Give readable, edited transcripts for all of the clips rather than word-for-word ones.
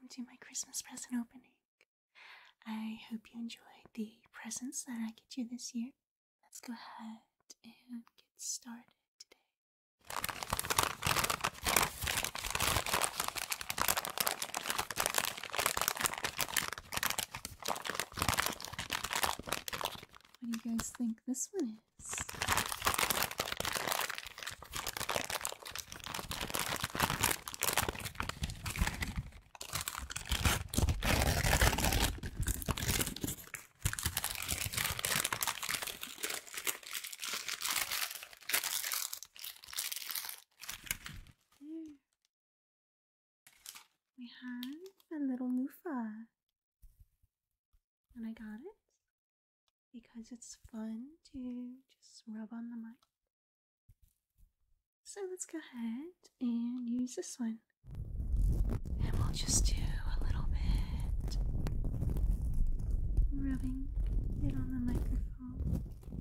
welcome to my Christmas present opening. I hope you enjoyed the presents that I get you this year. Let's go ahead and get started today. What do you guys think this one is? We have a little loofah, and I got it because it's fun to just rub on the mic. So let's go ahead and use this one, and we'll just do a little bit rubbing it on the microphone.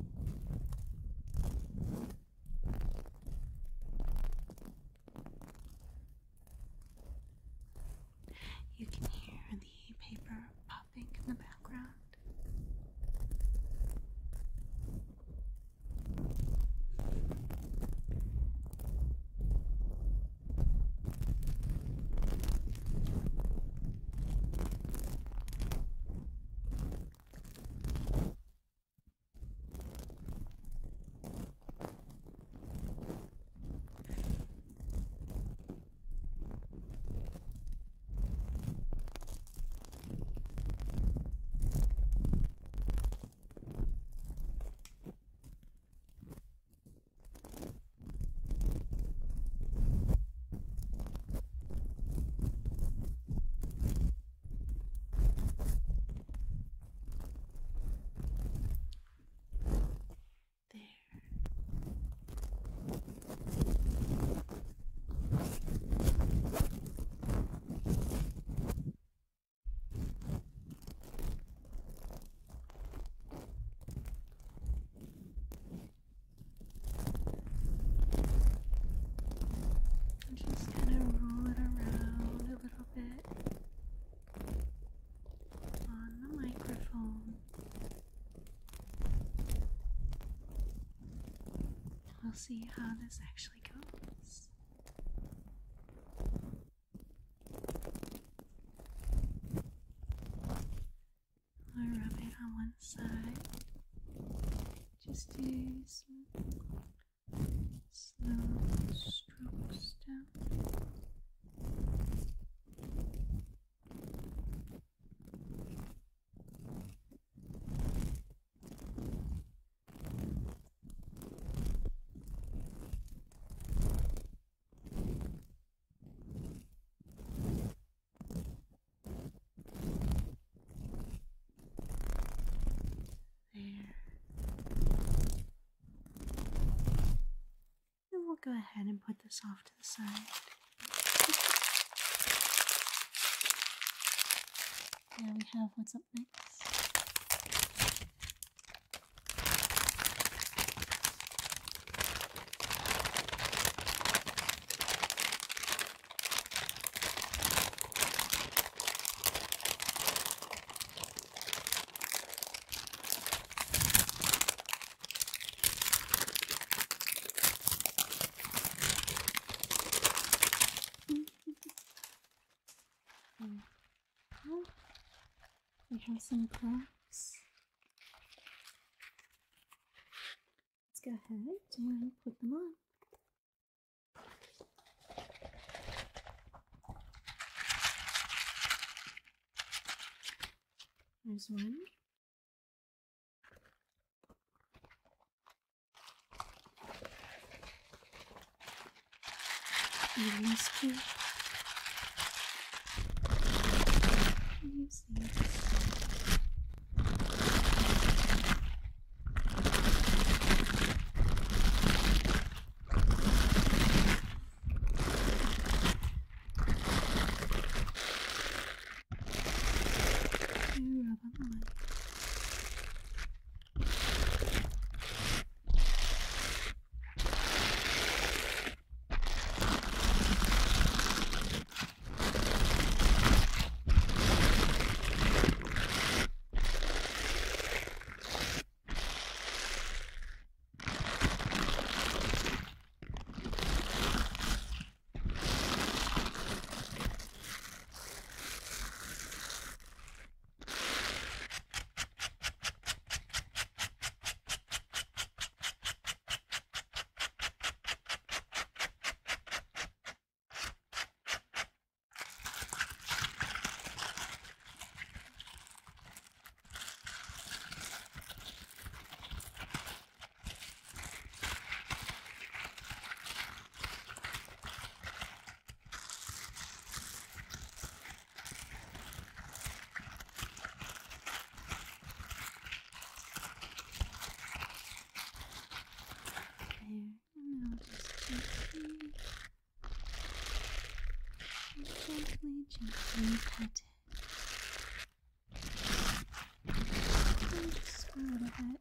You can hear the paper popping in the background. Just kind of roll it around a little bit on the microphone. We'll see how this actually goes. I'll rub it on one side. Just do some slow strokes down. We'll go ahead and put this off to the side. Now we have what's up next. We have some props. Let's go ahead and put them on. There's one. And these two. Use these. Rub on the mic. gently pet it. Just a little bit.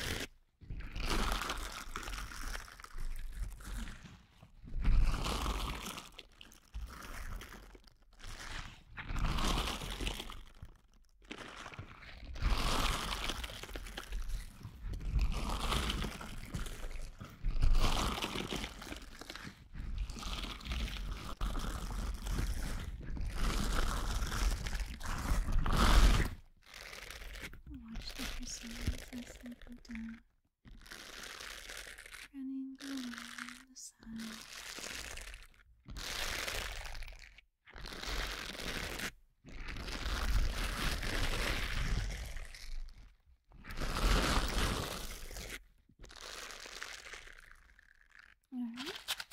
Watch the crystals as they go down, running along the side. Alright.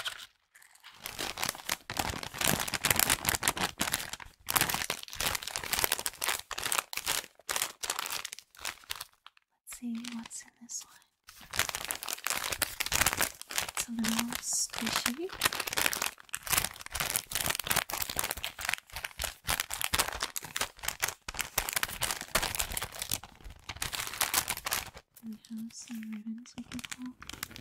Let's see what's in this one. It's a little squishy. We have some ribbons we can pull.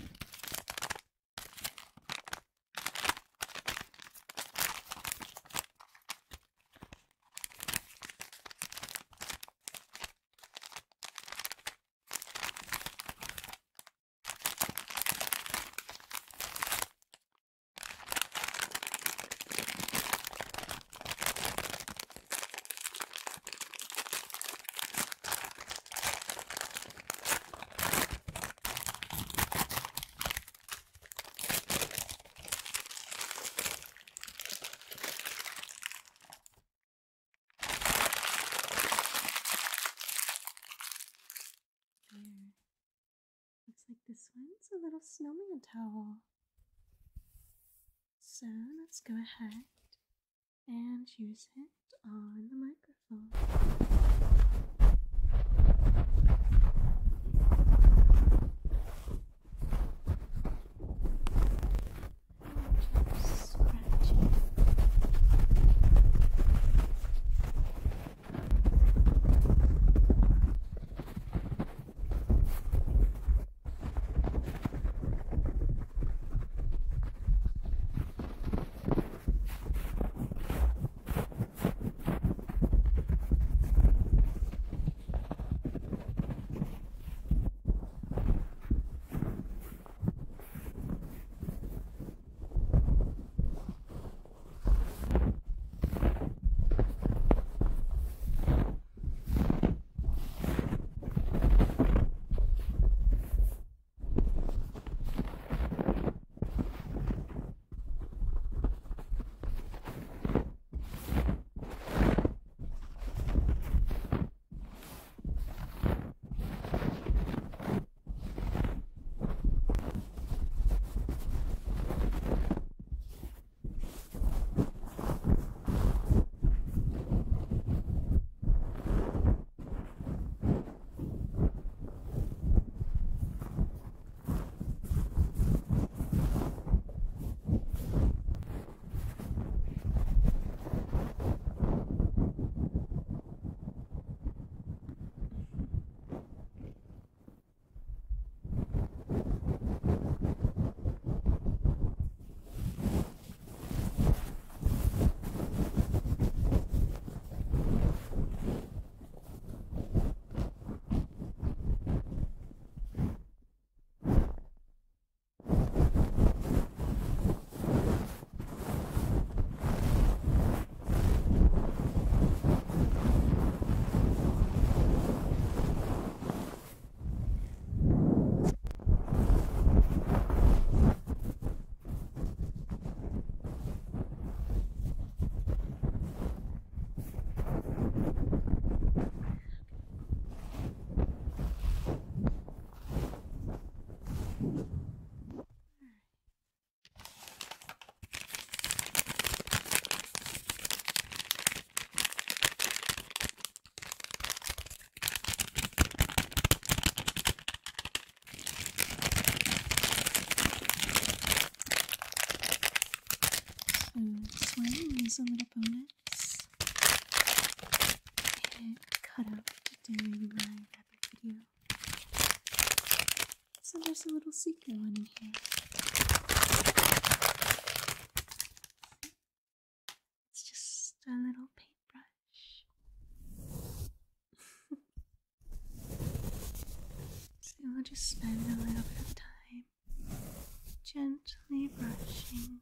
Looks like this one's a little snowman towel. So let's go ahead and use it on the microphone. Just scratch it. it cut out during my rabbit video. So there's a little secret one in here. It's just a little paintbrush. So we'll just spend a little bit of time gently brushing.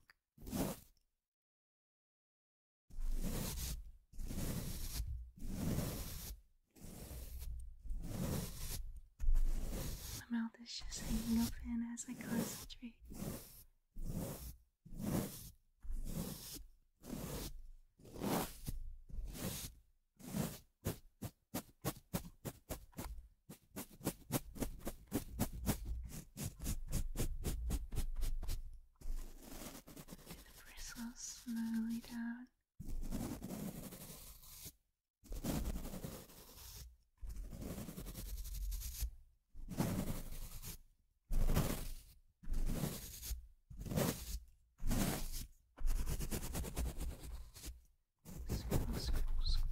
My mouth is just hanging open as I concentrate. Slowly down. Scroll, scroll, scroll.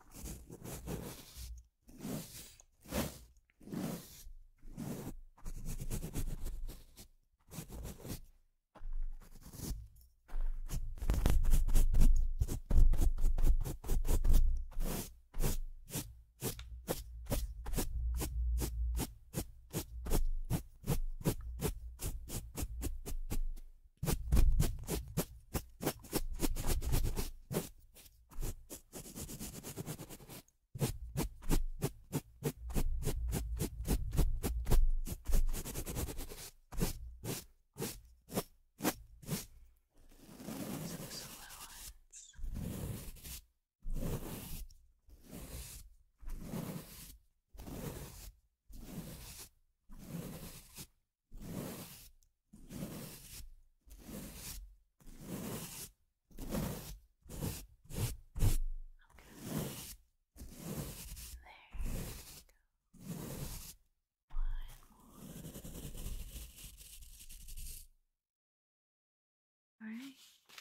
Alright.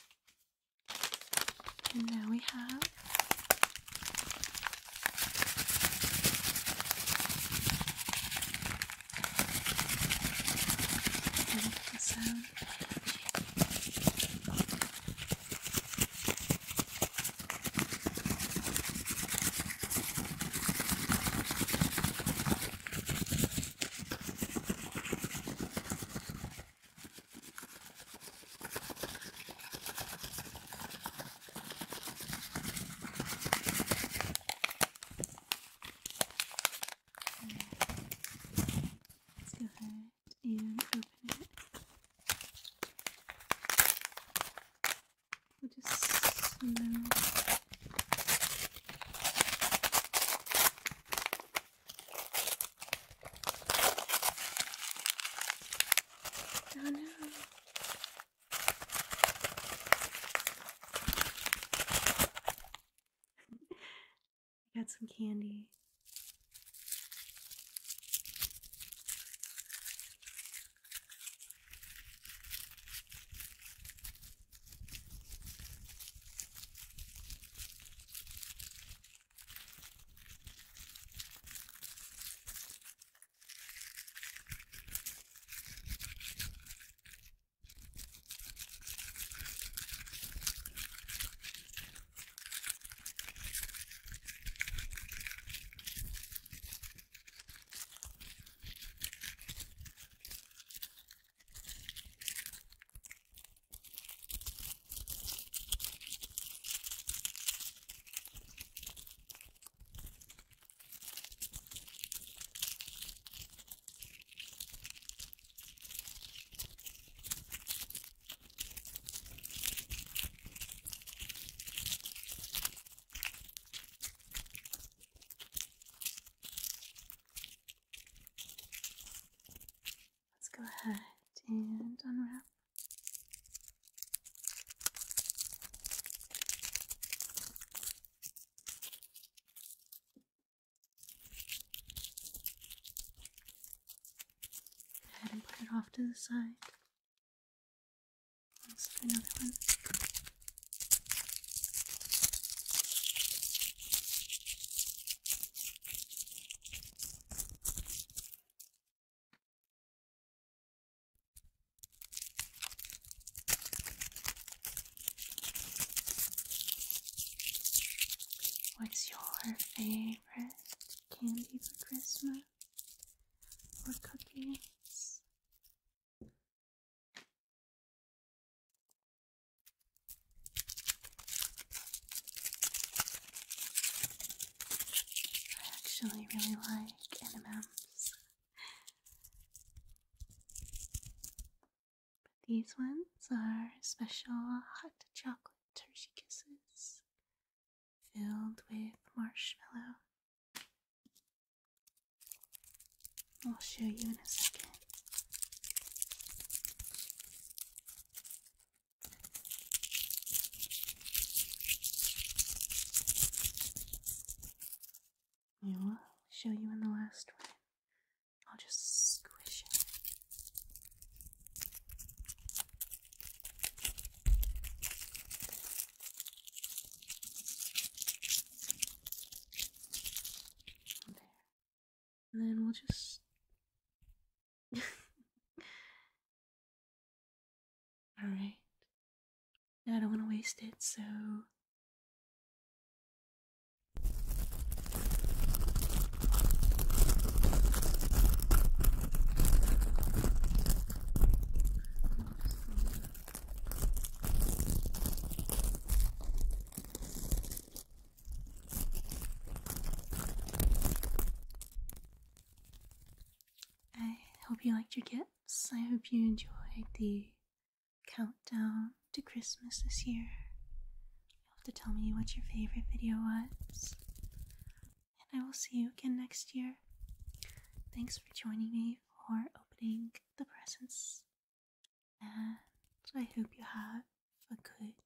And now we have the sound. Let's go ahead and open it. We'll just smell. Oh no. I got some candy. Go ahead and unwrap. Go ahead and put it off to the side. Let's do another one. What's your favorite candy for Christmas? Or cookies? I actually really like M&M's. But these ones are special hot chocolate Hershey Kisses filled with marshmallow. I'll show you in a second. I will show you in the last one. I'll just squish it. There. And then we'll just... Alright. Now I don't want to waste it, so... I hope you liked your gifts. I hope you enjoyed the countdown to Christmas this year. You'll have to tell me what your favorite video was. And I will see you again next year. Thanks for joining me for opening the presents. And I hope you have a good